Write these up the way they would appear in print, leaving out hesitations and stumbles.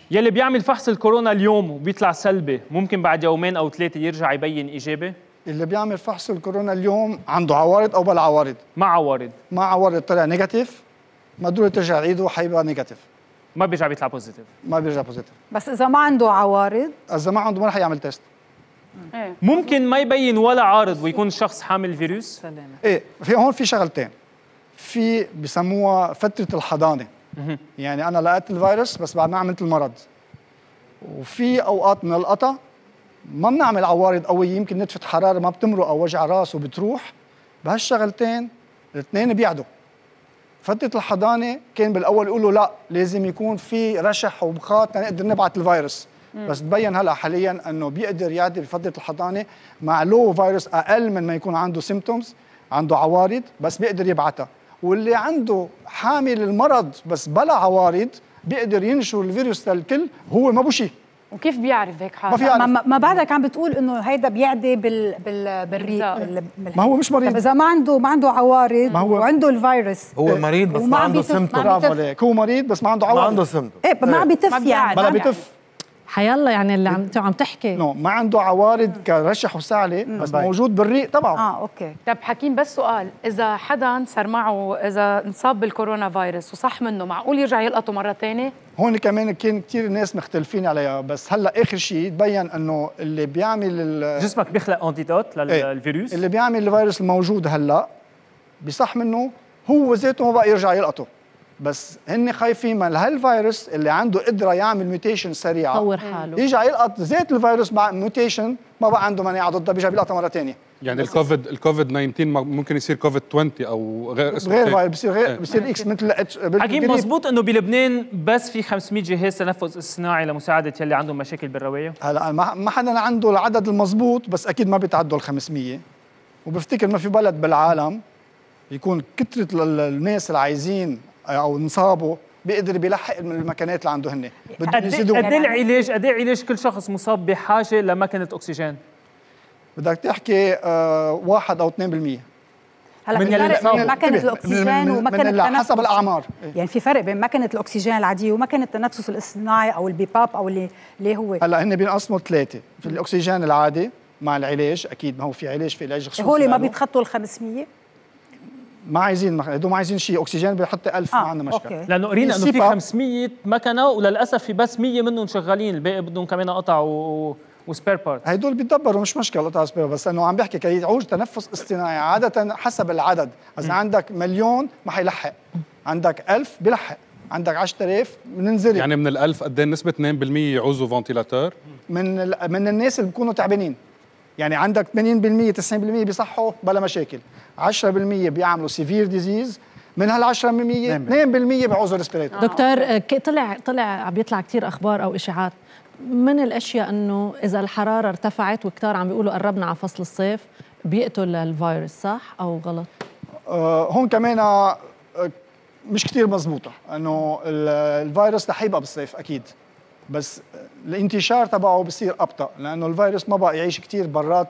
يلي بيعمل فحص الكورونا اليوم وبيطلع سلبي ممكن بعد يومين او 3 يرجع يبين ايجابي؟ اللي بيعمل فحص الكورونا اليوم عنده عوارض او بلا عوارض؟ مع عوارض. مع عوارض طلع نيجاتيف، ما ضروري ترجع عيده، حيبقى نيجاتيف، ما بيرجع بيطلع بوزيتيف. ما بيرجع بوزيتيف. بس اذا ما عنده عوارض، اذا ما عنده ما رح يعمل تيست. ممكن ما يبين ولا عارض ويكون الشخص حامل الفيروس؟ ايه، هون في شغلتين، في بسموها فتره الحضانه. يعني انا لقيت الفيروس بس بعد ما عملت المرض، وفي اوقات من القطع ما بنعمل عوارض قويه، يمكن نتفه حراره ما بتمرق او وجع راس وبتروح. بهالشغلتين الاثنين بيعدوا. فتره الحضانه كان بالاول يقولوا لا لازم يكون في رشح وبخاط لنقدر نبعث الفيروس، بس تبين هلا حاليا انه بيقدر يعدي بفتره الحضانه مع لو فيروس اقل من ما يكون عنده سيمتومز، عنده عوارض بس بيقدر يبعثها. واللي عنده حامل المرض بس بلا عوارض بيقدر ينشر الفيروس للكل، هو ما بو شيء. وكيف بيعرف هيك حاله؟ ما في يعرف. ما بعدك عم بتقول انه هيدا بيعدي بالريق. ما هو مش مريض. طب اذا ما عنده عوارض وعنده الفيروس، هو مريض بس ما عنده سيمتوم. برافو عليك، هو مريض بس ما عنده عوارض. ما عنده سيمتوم. ايه ما عم بيتف يعني، بلا بيتف. حيالله يعني اللي عم تحكي ما عنده عوارض كرشح وسعله بس موجود بالريق طبعا. اوكي. طب حكيم بس سؤال، اذا حدا صار معه اذا انصاب بالكورونا فيروس وصح منه، معقول يرجع يلقطه مره ثانيه؟ هون كمان كان كثير ناس مختلفين عليها، بس هلا اخر شيء تبين انه اللي بيعمل جسمك بيخلق انتيدوت للفيروس. اللي بيعمل الفيروس الموجود هلا بصح منه هو ذاته ما بقى يرجع يلقطه، بس هن خايفين من هالفيروس اللي عنده قدره يعمل ميوتيشن سريعه يطور حاله، يرجع يلقط ذات الفيروس مع ميوتيشن ما بقى عنده مناعه ضده، بيرجع بيلقطها مره ثانيه. يعني الكوفيد 19 ممكن يصير كوفيد 20 او غير اسمه، غير فيروس بصير اكس مثل حكيم مزبوط انه بلبنان بس في 500 جهاز تنفس اصطناعي لمساعده يلي عندهم مشاكل بالروايه؟ هلا ما حدا عنده العدد المزبوط، بس اكيد ما بيتعدوا ال 500، وبفتكر ما في بلد بالعالم يكون كثره الناس اللي عايزين او انصابوا بيقدر بيلحق من المكانات اللي عنده هن. بدهم يزيدوا. قد ايه العلاج كل شخص مصاب بحاجه لمكنه اكسجين؟ بدك تحكي 1 أو 2%. هلا من مكنه الاكسجين ومكنه التنفس حسب الاعمار. يعني في فرق بين مكنه الاكسجين العاديه ومكنه التنفس الاصطناعي او البيباب او اللي هو هلا هن بينقسموا 3 في الاكسجين العادي مع العلاج، اكيد ما هو في علاج، في علاج خصوصي. هول ما بيتخطوا ال 500؟ ما عايزين هدول ما عايزين شيء، اكسجين بيحط 1000 ما عندنا مشكله. لانه قرينا انه في 500 مكنه وللاسف في بس 100 منهم شغالين، الباقي بدهم كمان قطع وسبير بارت. هدول بيتدبروا مش مشكله قطع سبير، بس انه عم بحكي كي يعوج تنفس اصطناعي عاده حسب العدد، اذا عندك مليون ما حيلحق، عندك 1000 بيلحق، عندك 10000 بننزل. يعني من ال1000 قد ايه نسبه 2% يعوزوا فنتيلاتور؟ من الناس اللي بيكونوا تعبانين، يعني عندك 80% 90% بيصحوا بلا مشاكل، 10% بيعملوا سيفير ديزيز، من هال 10% 2% بيعوزوا ريسبيريتور. دكتور طلع عم بيطلع كثير اخبار او اشاعات من الاشياء انه اذا الحراره ارتفعت وكتار عم بيقولوا قربنا على فصل الصيف بيقتل الفيروس، صح او غلط؟ هون كمان مش كثير مزبوطه، انه الفيروس رح يبقى بالصيف اكيد، بس الانتشار تبعه بصير ابطا، لانه الفيروس ما بقى يعيش كثير برات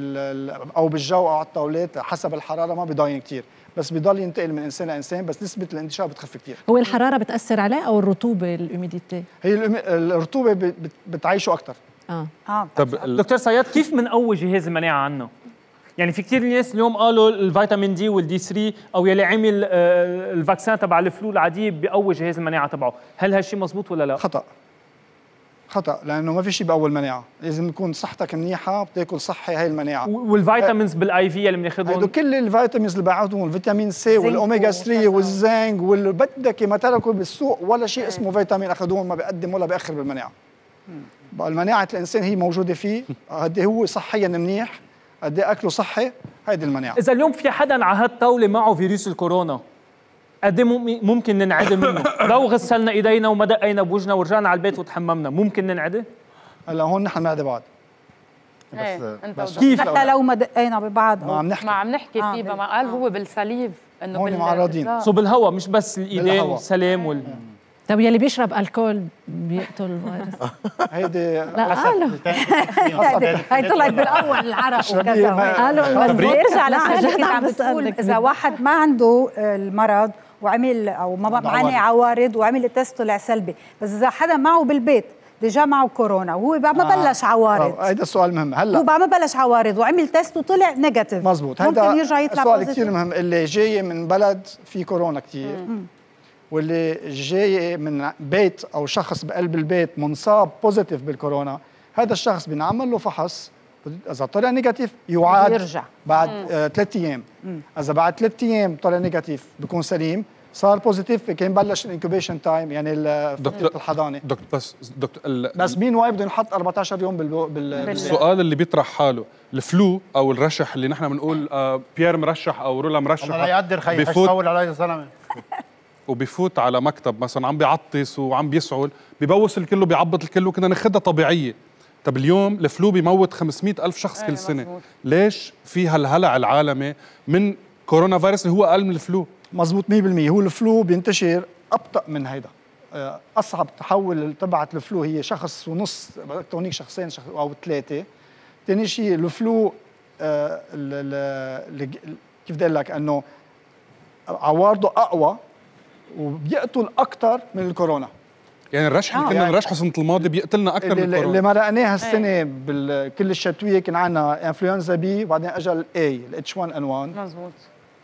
او بالجو او على الطاولات، حسب الحراره ما بيضاين كثير، بس بيضل ينتقل من انسان لانسان، بس نسبه الانتشار بتخف كثير. هو الحراره بتاثر عليه او الرطوبه الهيوميديتي؟ هي الرطوبه بتعيشه اكثر. طب دكتور صياد، كيف بنقوي جهاز المناعه عنه؟ يعني في كثير ناس اليوم قالوا الفيتامين دي والدي 3 او يلي عمل الفاكسين تبع الفلو العادي بيقوي جهاز المناعه تبعه، هل هالشيء مزبوط ولا لا؟ خطأ، لأنه ما في شيء بأول مناعة، لازم تكون صحتك منيحة، بتاكل صحي، هاي المناعة. والفيتامينز بالاي في اللي بناخذهم، كل الفيتامينز اللي بعدهم، الفيتامين سي والأوميجا 3 والزنك واللي بدك ما تركوا بالسوق، ولا شيء اسمه فيتامين أخذوهم ما بيقدم ولا بيأخر بالمناعة. بقى المناعة الإنسان هي موجودة فيه، قد هو صحيا منيح، قد أكله صحي، هيدي المناعة. إذا اليوم في حدا على هالطاولة معه فيروس الكورونا، قد ممكن ننعدي منه؟ لو غسلنا ايدينا وما دقينا بوجهنا ورجعنا على البيت وتحممنا، ممكن ننعدي؟ هلا هون نحن بنعدي بعض. بس كيف حتى لو ما دقينا ببعض؟ ما عم نحكي فيه، ما قال هو بالسليف انه هون معرضين. بالهواء مش بس الايدين السلام طب يلي بيشرب الكول بيقتل الفيروس؟ هيدي لا قالوا هي طلعت بالاول العرق وكذا، قالوا بيرجع لشغلة كنت عم بتقول اذا واحد ما عنده المرض وعمل او ما معاناه عوارض وعمل التست طلع سلبي، بس اذا حدا معه بالبيت ديجا معه كورونا وهو بعد ما بلش عوارض، هيدا السؤال مهم. هلا هو بعد ما بلش عوارض وعمل تيست وطلع نيجاتيف، مزبوط، ممكن يرجع يطلع سؤال بوزيتيف. كثير مهم. اللي جاي من بلد في كورونا كثير واللي جاي من بيت او شخص بقلب البيت منصاب بوزيتيف بالكورونا، هذا الشخص بينعمل له فحص، اذا طلع نيجاتيف يعاد يرجع بعد 3 ايام. اذا بعد 3 ايام طلع نيجاتيف بيكون سليم، صار بوزيتيف كان بلش الانكوبيشن تايم، يعني فتره الحضانه. بس مين واي بده ينحط 14 يوم السؤال اللي بيطرح حاله الفلو او الرشح اللي نحن بنقول بيير مرشح او رولا مرشح، الله يقدر خي حول علي يا زلمه، وبيفوت على مكتب مثلا عم بيعطس وعم بيسعل، ببوس الكل وبيعبط الكل وكنا ناخدها طبيعيه. طب اليوم الفلو بيموت 500,000 شخص كل سنه، مزبوط. ليش في هالهلع العالمي من كورونا فيروس اللي هو اقل من الفلو؟ مزبوط 100%. هو الفلو بينتشر ابطا من هيدا. اصعب تحول تبعت الفلو هي شخص ونص، هونيك شخصين او 3. ثاني شيء الفلو كيف بدي اقول لك انه عوارضه اقوى وبيقتل اكثر من الكورونا. يعني الرشح اللي كنا نرشحه السنه الماضيه بيقتلنا اكثر من الكورونا. اللي مرقناها السنه بكل الشتويه كان عندنا انفلونزا بي وبعدين اجى الاي الاتش 1 ان 1. مزبوط.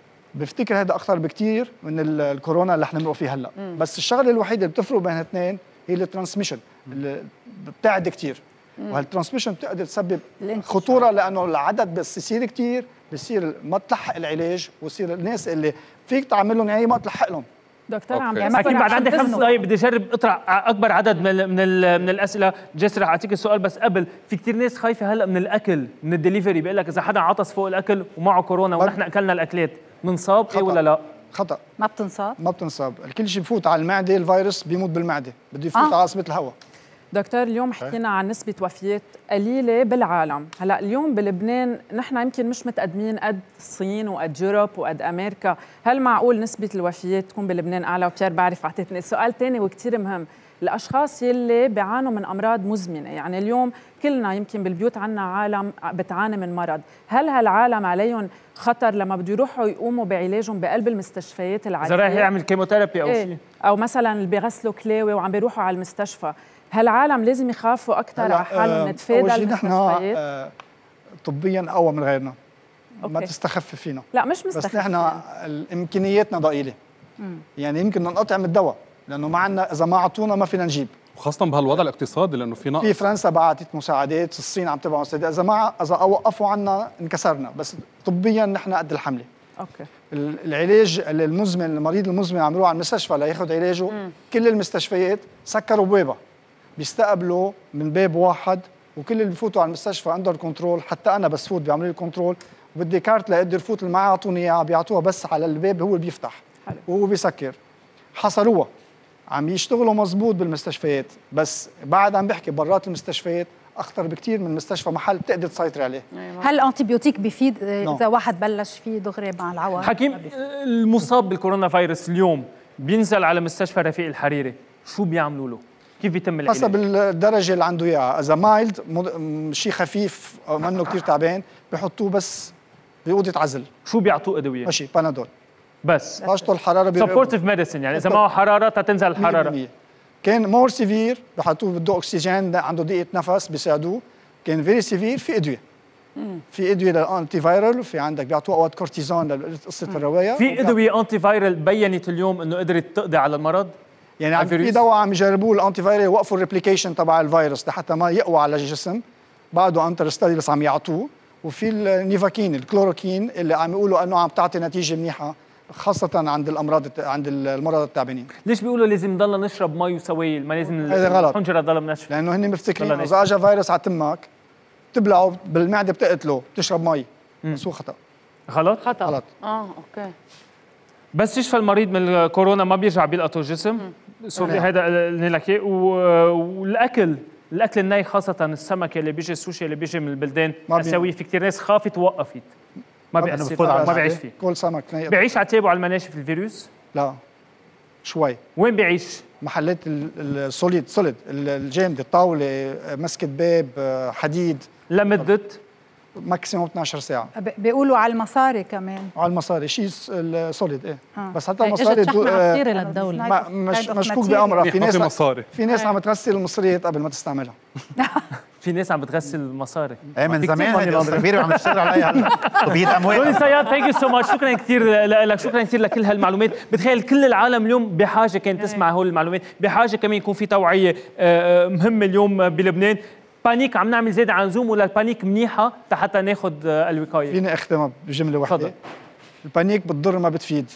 بفتكر هذا اخطر بكثير من الكورونا اللي احنا بنقول فيه هلا. بس الشغله الوحيده اللي بتفرق بين الاثنين هي الترانسميشن اللي بتعد كثير، وهالترانسميشن بتقدر تسبب خطوره، لانه العدد بس يصير كثير بصير ما تلحق العلاج، ويصير الناس اللي فيك تعمل لهم عيني ما تلحق لهم. دكتور عم اكيد بعد عندي 5 دقائق بدي اجرب اطرح اكبر عدد من الاسئله. جيس رح اعطيك السؤال، بس قبل في كثير ناس خايفه هلا من الاكل، من الدليفري، بيقول لك اذا حدا عطس فوق الاكل ومعه كورونا ونحن اكلنا الاكلات بنصاب ايه ولا لا؟ خطا، ما بتنصاب؟ ما بتنصاب. كل شيء بفوت على المعده الفيروس بيموت بالمعده، بده يفوت على عصبه الهواء. دكتور اليوم حكينا عن نسبة وفيات قليلة بالعالم، هلا اليوم بلبنان نحن يمكن مش متقدمين قد الصين وقد يوروب وقد امريكا، هل معقول نسبة الوفيات تكون بلبنان اعلى؟ وبيير بعرف اعطيتني سؤال ثاني وكثير مهم، الاشخاص يلي بيعانوا من امراض مزمنة، يعني اليوم كلنا يمكن بالبيوت عنا عالم بتعاني من مرض، هل هالعالم عليهم خطر لما بده يروحوا يقوموا بعلاجهم بقلب المستشفيات العادية؟ إذا رايح يعمل كيموثيرابي او شيء، او مثلا اللي بيغسلوا كلاوي وعم بيروحوا على المستشفى، هالعالم لازم يخافوا اكثر على حالهم نتفادى المستشفيات؟ نحن طبيا اقوى من غيرنا. ما تستخفي فينا. لا مش مستخفي، بس نحن امكانياتنا ضئيله. يعني يمكن نقطع من الدواء لانه ما عندنا، اذا ما اعطونا ما فينا نجيب، وخاصه بهالوضع الاقتصادي لانه في نقص. في فرنسا بعتت مساعدات، الصين عم تبعت مساعدات، اذا اوقفوا عنا انكسرنا، بس طبيا نحن قد الحمله. اوكي. العلاج المزمن، المريض المزمن عم يروح على المستشفى لياخذ علاجه، كل المستشفيات سكروا بوابه، بيستقبلوا من باب واحد، وكل اللي بفوتوا على المستشفى اندر كنترول، حتى انا بس فوت بيعملوا لي كنترول، وبدي كارت لاقدر فوت اللي معي اعطوني اياها، بيعطوها بس على الباب، هو اللي بيفتح وهو بيسكر. حصروها، عم يشتغلوا مزبوط بالمستشفيات، بس بعد عم بحكي برات المستشفيات اخطر بكثير من مستشفى محل بتقدر تسيطري عليه. هل الانتيبيوتيك بيفيد اذا واحد بلش فيه دغري مع العوارض؟ حكيم، المصاب بالكورونا فيروس اليوم بينزل على مستشفى رفيق الحريري، شو بيعملوا له؟ كيف يتم العلاج؟ حسب الدرجه اللي عنده اياها، اذا مايلد شيء خفيف او منه كثير تعبان بحطوه بس بأوضة عزل. شو بيعطوه ادويه؟ ماشي بانادول بس طاشته الحراره سبورتيف ميديسن، يعني اذا معه حراره تنزل الحراره. كان مور سيفير بحطوه بده اكسجين، عنده ضيقه نفس بيساعدوه. كان فيري سيفير في ادويه، في ادويه للانتي فايرال، في عندك بيعطوه اوقات كورتيزون لقصه الروايه. في ادويه انتي فايرال بينت اليوم انه قدرت تقضي على المرض؟ يعني في دواء عم يجربوه الانتي فايرال يوقفوا الريبليكيشن تبع الفيروس لحتى ما يقوى على الجسم، بعده انتر ستادي بس عم يعطوه. وفي النيفاكين الكلوروكين اللي عم يقولوا انه عم تعطي نتيجه منيحه خاصه عند المرضى التعبانين. ليش بيقولوا لازم نضلنا نشرب مي وسوائل، ما لازم الحنجره تضل منشفه؟ لانه هن مفتكرين اذا اجى فيروس على تمك تبلعه بالمعده بتقتله، بتشرب مي، بس هو خطا. غلط؟ غلط. اوكي. بس يشفى المريض من الكورونا ما بيرجع بيلقطه الجسم. سوري هذا اللي لك اياه. والاكل الني خاصة السمك اللي بيجي، السوشي اللي بيجي من البلدان الآسيوية، في كثير ناس خافت ووقفت، ما بيأثر، ما بيعيش فيه. كل سمك ني بيعيش على تيابه على المناشف الفيروس؟ لا شوي. وين بيعيش؟ محلات السوليد الجامدة، الطاولة، مسكة باب، حديد. لمدة ماكسيموم 12 ساعه. بيقولوا على المصاري كمان. على المصاري شيء سوليد ايه. بس حتى المصاري المصاري كثير للدوله. مشكوك بامرها. في ناس عم تغسل المصريات قبل ما تستعملها. في ناس عم بتغسل المصاري. ايه من زمان هيدي الصغيره وعم تشتغل عليها هلا تبييض اموال. روني صياد ثانك يو سو ماتش، شكرا كثير لك، شكرا كثير لكل هالمعلومات. بتخيل كل العالم اليوم بحاجه كانت تسمع هول المعلومات، بحاجه كمان يكون في توعيه مهمه اليوم بلبنان. بانيك عم نعمل زياده عن زوم ولا البانيك منيحه حتى ناخذ الوقايه؟ فيني اختمها بجمله واحده. البانيك بتضر ما بتفيد.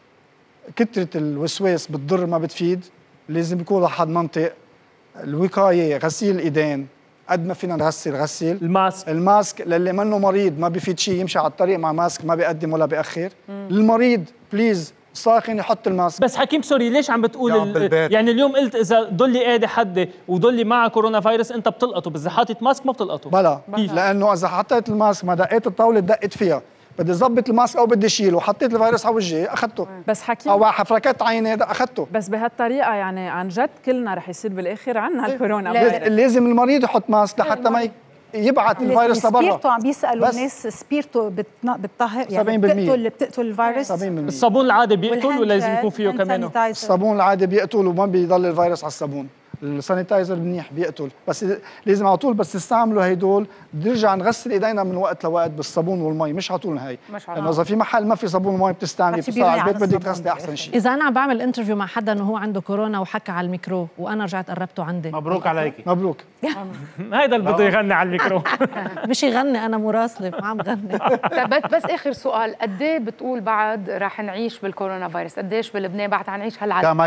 كثره الوسواس بتضر ما بتفيد. لازم يكون لحد منطق. الوقايه، غسيل الايدين قد ما فينا نغسل الماسك للي منه مريض ما بيفيد شيء، يمشي على الطريق مع ماسك ما بيقدم ولا بيأخر. المريض بليز ساخن يحط الماسك. بس حكيم سوري ليش عم بتقول يعني اليوم قلت اذا ضلي قاعده حدي وضلي مع كورونا فيروس انت بتلقطه، بس اذا حاطط ماسك ما بتلقطه. بلا لانه اذا حطيت الماسك ما دقيت الطاوله دقت فيها، بدي ظبط الماسك او بدي اشيله وحطيت الفيروس على وجهي اخذته. بس حكيم او حفركت عيني اخذته. بس بهالطريقه يعني عن جد كلنا رح يصير بالاخر عنا الكورونا. لازم المريض يحط ماسك لحتى ما يبعت الفيروس لبرا. سبيرتو عم بيسالوا الناس سبيرتو بتطهر يعني بتقتل الفيروس. 70%. الصابون العادي بيقتل ولا لازم يكون فيه كمان؟ الصابون العادي بيقتل وما بيضل الفيروس على الصابون. السانيتايزر منيح بيقتل، بس لازم على طول بس تستعملوا هيدول نرجع نغسل ايدينا من وقت لوقت بالصابون والمي، مش على طول هي. لانه اذا في محل ما في صابون ومي بتستعملي بتصير على البيت بدك تغسلي احسن شيء. اذا انا عم بعمل انترفيو مع حدا انه هو عنده كورونا وحكى على الميكرو وانا رجعت قربته عندي، مبروك عليكي. مبروك. هيدا اللي بده يغني على الميكرو. مش يغني، انا مراسله ما عم غني. بس اخر سؤال، قد ايه بتقول بعد رح نعيش بالكورونا فيروس؟ قديش بلبنان بعد حنعيش هالعالم؟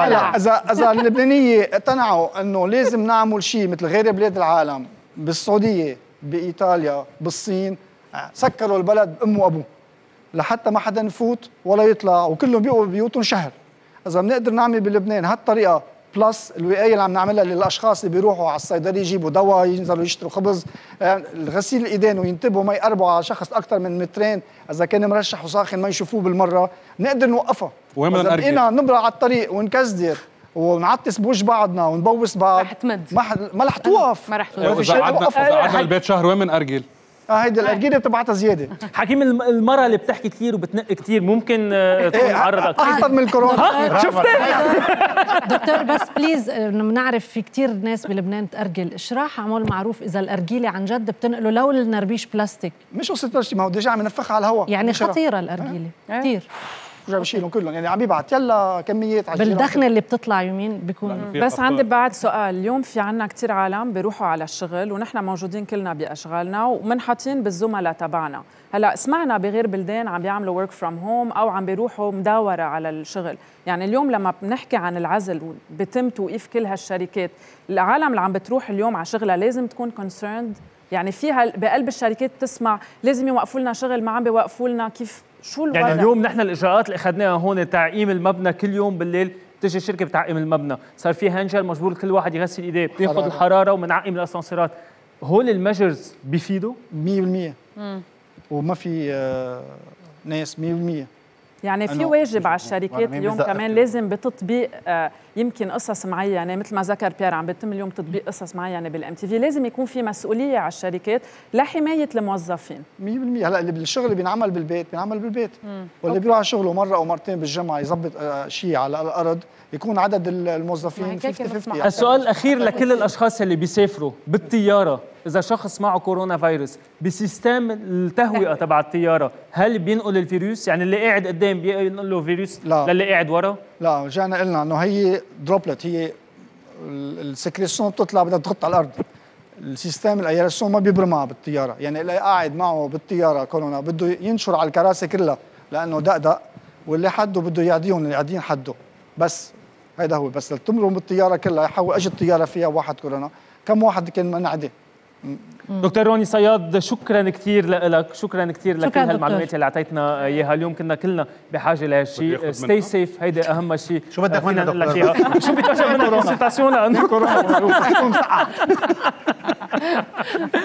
اذا اللبنانيه اقتنعوا انه لازم نعمل شيء مثل غير بلاد العالم، بالسعوديه، بايطاليا، بالصين، سكروا البلد امه وابوه لحتى ما حدا يفوت ولا يطلع وكلهم بيقوا بيوتهم شهر. اذا بنقدر نعمل بلبنان هالطريقه بلس الوقايه اللي عم نعملها للاشخاص اللي بيروحوا على الصيدليه يجيبوا دواء، ينزلوا يشتروا خبز، غسيل الايدين وينتبهوا ما يقربوا على شخص اكثر من مترين، اذا كان مرشح وساخن ما يشوفوه بالمره، نقدر نوقفها. وين بدنا نرجع؟ بقينا نبرع على الطريق ونكزدر ونعطس بوجه بعضنا ونبوس بعض رح تمد، ما رح توقف. ما رح توقف. اذا قعدنا البيت شهر وين بنأرجل؟ هيدي الارجيله بتبعتها زياده. حكيم المرأة اللي بتحكي كثير وبتنق كثير ممكن تكون معرضة اكثر من الكورونا. شفتي؟ دكتور بس بليز بنعرف في كثير ناس بلبنان تأرجل، اشرح عمول معروف اذا الارجيله عن جد بتنقله لو النربيش بلاستيك. مش قصه بلاستيك، ما هو ديجا عم ننفخها على الهواء يعني خطيره الارجيله كثير. رجع بشيلهم كلهم يعني عم يبعت يلا كميات على بالدخنه اللي بتطلع يمين بيكون. بس عندي بعد سؤال، اليوم في عنا كتير عالم بيروحوا على الشغل ونحن موجودين كلنا باشغالنا ومنحطين بالزملاء تبعنا، هلا سمعنا بغير بلدان عم بيعملوا ورك فروم هوم او عم بيروحوا مداوره على الشغل، يعني اليوم لما بنحكي عن العزل وبتم توقيف كل هالشركات، العالم اللي عم بتروح اليوم على شغلها لازم تكون كونسيرند، يعني فيها بقلب الشركات تسمع لازم يوقفوا لنا شغل، ما عم بيوقفوا لنا، كيف شو الوضع؟ يعني اليوم نحن الاجراءات اللي اخذناها هون تعقيم المبنى كل يوم بالليل بتجي الشركه بتعقم المبنى، صار في هنجر مجبور كل واحد يغسل ايديه، بناخذ الحراره وبنعقم الاسانسيرات، هول الميجرز بيفيدوا 100% وما في ناس 100%. يعني في واجب على الشركات اليوم كمان لازم بتطبيق يمكن قصص معينه مثل ما ذكر بيير، عم بيتم اليوم تطبيق قصص معينه بالام تي في، لازم يكون في مسؤوليه على الشركات لحمايه الموظفين 100%. هلا اللي بالشغل اللي بينعمل بالبيت بينعمل بالبيت، واللي بيروح على شغله مره او مرتين بالجمعه يظبط شيء على الارض، يكون عدد الموظفين 50-50. السؤال الاخير لكل الاشخاص اللي بيسافروا بالطياره، اذا شخص معه كورونا فيروس بسيستم التهوئه تبع الطياره هل بينقل الفيروس؟ يعني اللي قاعد قدام بينقل له فيروس للي قاعد ورا؟ لا، رجعنا قلنا انه هي دروبلت، هي السكريسون بتطلع بدها تغط على الارض، السيستم الايرسون ما بيبرمها بالطياره، يعني اللي قاعد معه بالطياره كورونا بده ينشر على الكراسي كلها لانه دقدق، واللي حده بده يعديهم اللي قاعدين حده، بس هيدا هو. بس تمروا بالطياره كلها يحاول اجى الطياره فيها واحد كورونا، كم واحد كان منعدي. دكتور روني صياد شكرا كثير لك، شكرا كثير لكل هالمعلومات اللي اعطيتنا اياها اليوم، كنا كلنا بحاجه لهالشيء، ستي سيف هيدا اهم شيء. شو بدك منا نقول لك اياها؟ شو بدك منا كونسلتاسيون لانه كورونا